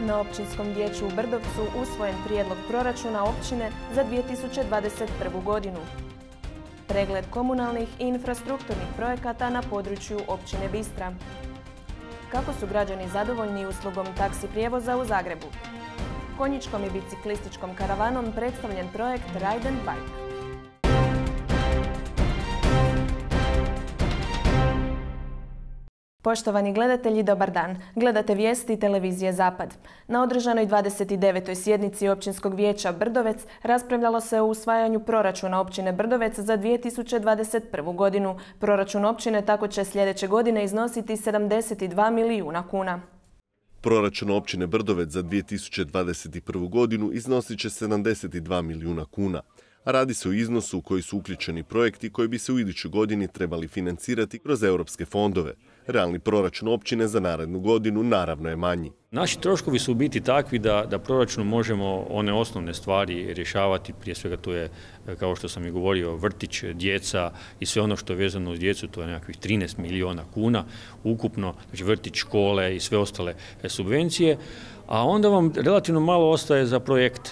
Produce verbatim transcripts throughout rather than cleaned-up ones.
Na općinskom vijeću u Brdovcu usvojen prijedlog proračuna općine za dvije tisuće dvadeset prvu godinu. Pregled komunalnih i infrastrukturnih projekata na području općine Bistra. Kako su građani zadovoljni uslugom taksi prijevoza u Zagrebu? Konjičkom i biciklističkom karavanom predstavljen projekt Ride and Bike. Poštovani gledatelji, dobar dan. Gledate vijesti televizije Zapad. Na održanoj dvadeset devetoj sjednici Općinskog vijeća Brdovec raspravljalo se o usvajanju proračuna općine Brdovec za dvije tisuće dvadeset prvu godinu. Proračun općine tako će sljedeće godine iznositi sedamdeset dva milijuna kuna. Proračun općine Brdovec za dvije tisuće dvadeset prvu godinu iznosit će sedamdeset dva milijuna kuna. A radi se o iznosu u koji su uključeni projekti koji bi se u idućoj godini trebali financirati kroz europske fondove. Realni proračun općine za narednu godinu naravno je manji. Naši troškovi su u biti takvi da, da proračunom možemo one osnovne stvari rješavati. Prije svega to je, kao što sam i govorio, vrtić, djeca i sve ono što je vezano uz djecu, to je nekakvih trinaest milijuna kuna ukupno, znači vrtić, škole i sve ostale subvencije. A onda vam relativno malo ostaje za projekte.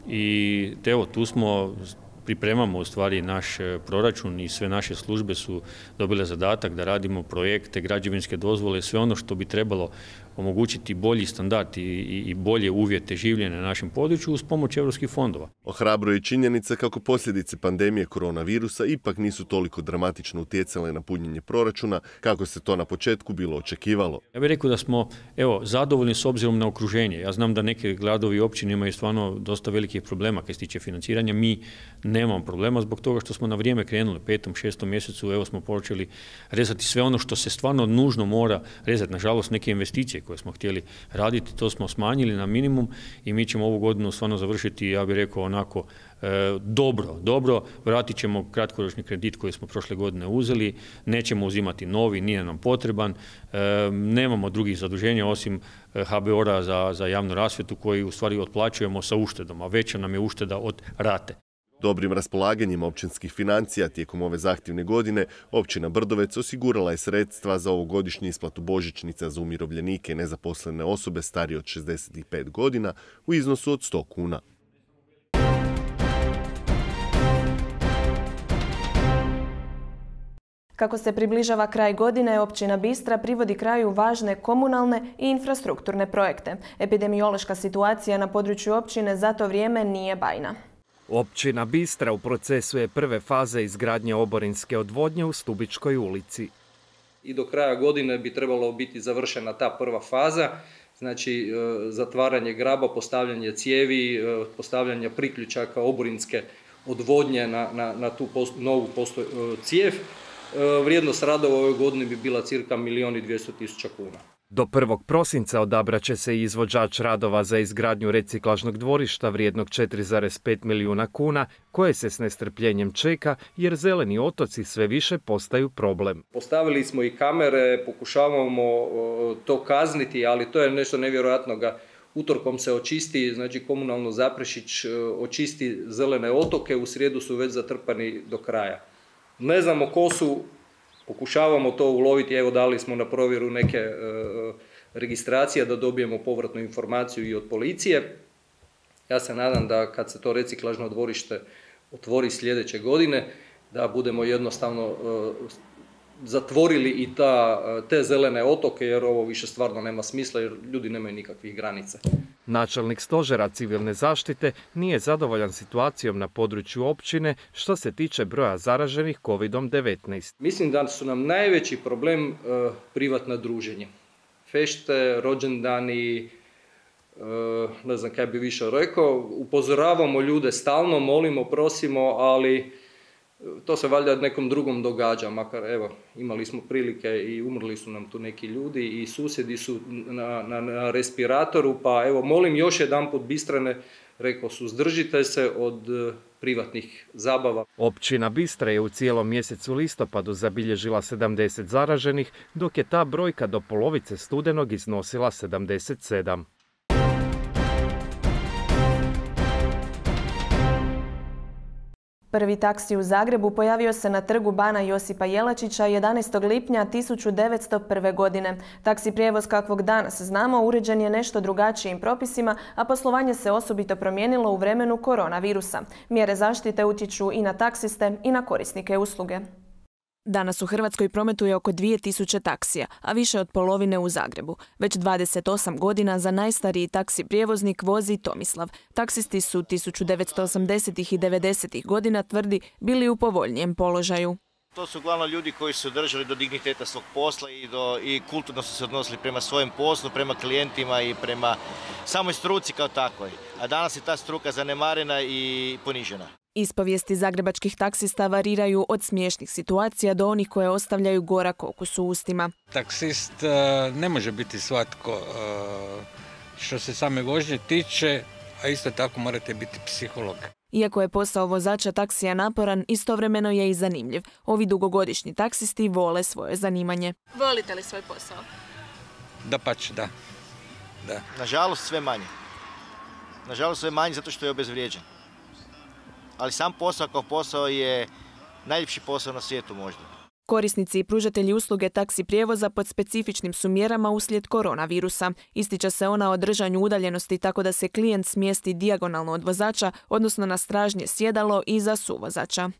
I evo, tu smo, pripremamo u stvari naš proračun i sve naše službe su dobile zadatak da radimo projekte, građevinske dozvole, sve ono što bi trebalo omogućiti bolji standard i, i bolje uvjete življenja na našem području uz pomoć europskih fondova. Ohrabruje i činjenica kako posljedice pandemije koronavirusa ipak nisu toliko dramatično utjecale na punjenje proračuna kako se to na početku bilo očekivalo. Ja bih rekao da smo evo, zadovoljni s obzirom na okruženje. Ja znam da neke gradovi i općine imaju stvarno dosta velikih problema kad se tiče financiranja. Mi nemamo problema zbog toga što smo na vrijeme krenuli. U petom, šestom mjesecu evo smo počeli rezati sve ono što se stvarno nužno mora rezati. Nažalost, neke investicije koje smo htjeli raditi, to smo smanjili na minimum i mi ćemo ovu godinu stvarno završiti, ja bih rekao, onako e, dobro, dobro. Vratit ćemo kratkoročni kredit koji smo prošle godine uzeli, nećemo uzimati novi, nije nam potreban, e, nemamo drugih zaduženja osim ha be o-a za, za javnu rasvjetu koji u stvari otplaćujemo sa uštedom, a veća nam je ušteda od rate. Dobrim raspolaganjem općinskih financija tijekom ove zahtjevne godine, općina Brdovec osigurala je sredstva za ovogodišnju isplatu božićnica za umirovljenike i nezaposlene osobe starije od šezdeset pet godina u iznosu od sto kuna. Kako se približava kraj godine, općina Bistra privodi kraju važne komunalne i infrastrukturne projekte. Epidemiološka situacija na području općine za to vrijeme nije bajna. Općina Bistra u procesu je prve faze izgradnje oborinske odvodnje u Stubičkoj ulici. I do kraja godine bi trebalo biti završena ta prva faza, znači zatvaranje graba, postavljanje cijevi, postavljanje priključaka oborinske odvodnje na, na, na tu post, novu postoj, cijev. Vrijednost radova ove godine bi bila cirka milijun i dvjesto tisuća kuna. Do prvog prosinca odabrat će se izvođač radova za izgradnju reciklažnog dvorišta vrijednog četiri zarez pet milijuna kuna, koje se s nestrpljenjem čeka jer zeleni otoci sve više postaju problem. Postavili smo i kamere, pokušavamo to kazniti, ali to je nešto nevjerojatnoga. Utorkom se očisti, znači komunalno Zaprešić očisti zelene otoke, u srijedu su već zatrpani do kraja. Ne znamo ko su, pokušavamo to uloviti, evo dali smo na provjeru neke e, registracije da dobijemo povratnu informaciju i od policije. Ja se nadam da kad se to reciklažno dvorište otvori sljedeće godine, da budemo jednostavno e, zatvorili i ta, te zelene otoke, jer ovo više stvarno nema smisla, jer ljudi nemaju nikakvih granica. Načelnik stožera civilne zaštite nije zadovoljan situacijom na području općine što se tiče broja zaraženih kovidom devetnaest. Mislim da su nam najveći problem uh, privatna druženja. Fešte, rođendani, uh, ne znam kaj bi više rekao, upozoravamo ljude stalno, molimo, prosimo, ali to se valjda nekom drugom događa, makar evo, imali smo prilike i umrli su nam tu neki ljudi i susjedi su na, na, na respiratoru, pa evo molim još jedanput Bistrane, rekao suzdržite se od uh, privatnih zabava. Općina Bistra je u cijelom mjesecu listopadu zabilježila sedamdeset zaraženih, dok je ta brojka do polovice studenog iznosila sedamdeset sedam. Prvi taksi u Zagrebu pojavio se na trgu Bana Josipa Jelačića jedanaestog lipnja tisuću devetsto prve. godine. Taksi prijevoz kakvog danas znamo uređen je nešto drugačijim propisima, a poslovanje se osobito promijenilo u vremenu koronavirusa. Mjere zaštite utječu i na taksiste i na korisnike usluge. Danas u Hrvatskoj prometuje oko dvije tisuće taksija, a više od polovine u Zagrebu. Već dvadeset osam godina za najstariji taksi prijevoznik vozi Tomislav. Taksisti su tisuću devetsto osamdesetih i devedesetih godina, tvrdi, bili u povoljnijem položaju. To su uglavnom ljudi koji su držali do digniteta svog posla i, do, i kulturno su se odnosili prema svojem poslu, prema klijentima i prema samoj struci kao takvoj. A danas je ta struka zanemarena i ponižena. Ispovijesti zagrebačkih taksista variraju od smiješnih situacija do onih koje ostavljaju gorak okus u ustima. Taksist ne može biti svatko što se same vožnje tiče, a isto tako morate biti psiholog. Iako je posao vozača taksija naporan, istovremeno je i zanimljiv. Ovi dugogodišnji taksisti vole svoje zanimanje. Volite li svoj posao? Dapače, da. da. Nažalost sve manje. Nažalost sve manje zato što je obezvrijeđen. Ali sam posao kao posao je najljepši posao na svijetu možda. Korisnici i pružatelji usluge taksi prijevoza pod specifičnim su mjerama uslijed koronavirusa. Ističe se ona o držanju udaljenosti tako da se klijent smjesti dijagonalno od vozača, odnosno na stražnje sjedalo iza suvozača.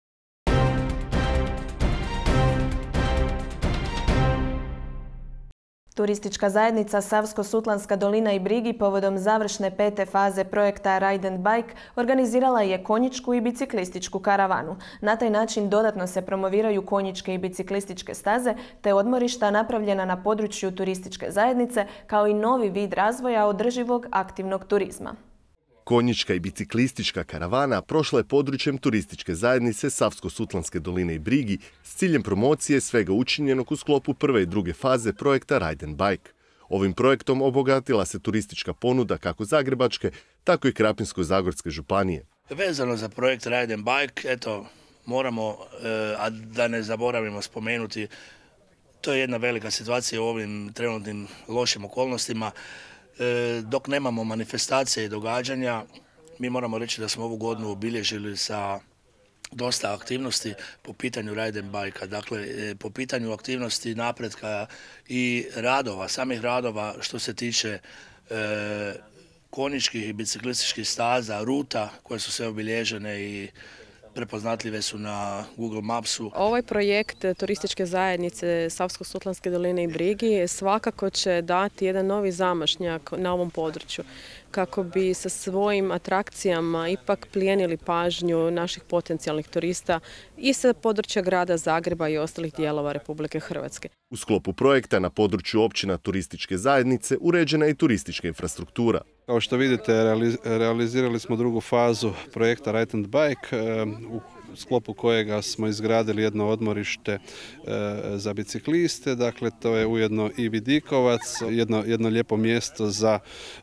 Turistička zajednica Savsko-Sutlanska dolina i Brigi povodom završne pete faze projekta Ride and Bike organizirala je konjičku i biciklističku karavanu. Na taj način dodatno se promoviraju konjičke i biciklističke staze te odmorišta napravljena na području turističke zajednice kao i novi vid razvoja održivog aktivnog turizma. Konjička i biciklistička karavana prošla je područjem turističke zajednice Savsko-Sutlanske doline i Brigi s ciljem promocije svega učinjenog u sklopu prve i druge faze projekta Ride and Bike. Ovim projektom obogatila se turistička ponuda kako Zagrebačke, tako i Krapinsko-zagorske županije. Vezano za projekt Ride and Bike, eto, moramo, a da ne zaboravimo spomenuti, to je jedna velika situacija u ovim trenutnim lošim okolnostima. Dok nemamo manifestacije i događanja, mi moramo reći da smo ovu godinu obilježili sa dosta aktivnosti po pitanju Ride and Bike-a. Dakle, po pitanju aktivnosti napretka i radova, samih radova što se tiče e, konjičkih i biciklističkih staza, ruta koje su sve obilježene i prepoznatljive su na Google Mapsu. Ovaj projekt turističke zajednice Savsko-Sutlanske doline i Brigi svakako će dati jedan novi zamašnjak na ovom području kako bi sa svojim atrakcijama ipak plijenili pažnju naših potencijalnih turista i sa područja grada Zagreba i ostalih dijelova Republike Hrvatske. U sklopu projekta na području općina turističke zajednice uređena je i turistička infrastruktura. Kao što vidite, realizirali smo drugu fazu projekta Ride and Bike, u sklopu kojega smo izgradili jedno odmorište za bicikliste. Dakle, to je ujedno i vidikovac, jedno, jedno lijepo mjesto za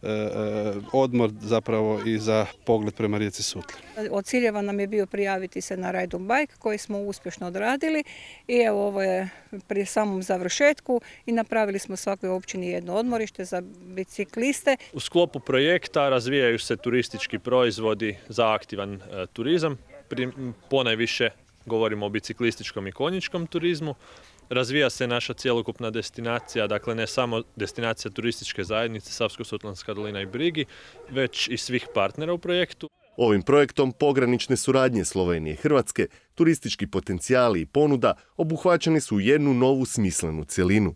odmor zapravo i za pogled prema rijeci Sutli. Od ciljeva nam je bio prijaviti se na Ride and Bike koji smo uspješno odradili i evo ovo je pri samom završetku i napravili smo svakoj općini jedno odmorište za bicikliste. U sklopu projekta razvijaju se turistički proizvodi za aktivan e, turizam. Ponajviše govorimo o biciklističkom i konjičkom turizmu. Razvija se naša cjelokupna destinacija, dakle ne samo destinacija turističke zajednice Savsko-Sutlanska dolina i Brigi, već i svih partnera u projektu. Ovim projektom pogranične suradnje Slovenije i Hrvatske, turistički potencijali i ponuda obuhvaćeni su u jednu novu smislenu cjelinu.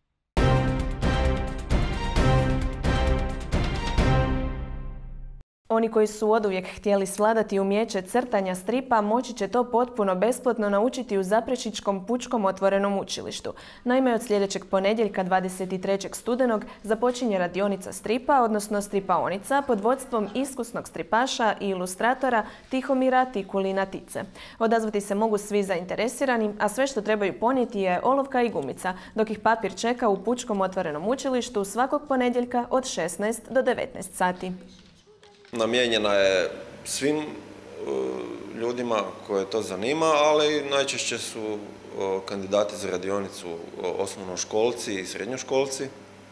Oni koji su oduvijek htjeli svladati umijeće crtanja stripa moći će to potpuno besplatno naučiti u Zaprešićkom pučkom otvorenom učilištu. Naime, od sljedećeg ponedjeljka dvadeset trećeg studenog započinje radionica stripa, odnosno stripaonica, pod vodstvom iskusnog stripaša i ilustratora Tihomira Tikulina Tice. Odazvati se mogu svi zainteresirani, a sve što trebaju ponijeti je olovka i gumica, dok ih papir čeka u pučkom otvorenom učilištu svakog ponedjeljka od šesnaest do devetnaest sati. Namijenjena je svim uh, ljudima koje to zanima, ali najčešće su uh, kandidati za radionicu uh, osnovnoškolci i srednjoškolci.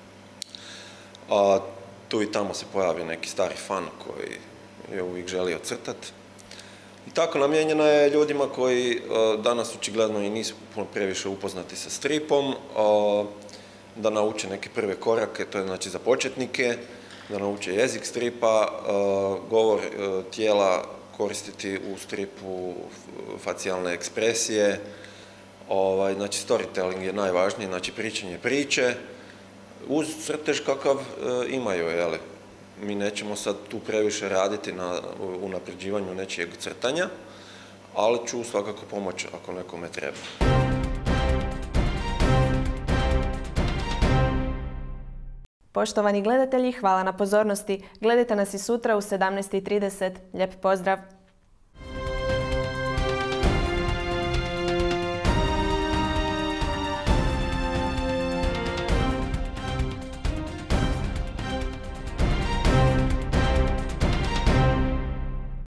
A tu i tamo se pojavi neki stari fan koji je uvijek želio crtati. I tako namijenjena je ljudima koji danas očigledno i nisu previše upoznati sa stripom, da nauče neke prve korake, to je znači za početnike, da nauče jezik stripa, govor tijela koristiti u stripu, facijalne ekspresije, znači storytelling je najvažniji, znači pričanje priče, uz crtež kakav imaju, jeli. Mi nećemo sad tu previše raditi na unapređivanju nečijeg crtanja, ali ću svakako pomoći ako nekome treba. Poštovani gledatelji, hvala na pozornosti. Gledajte nas i sutra u sedamnaest i trideset. Lijep pozdrav!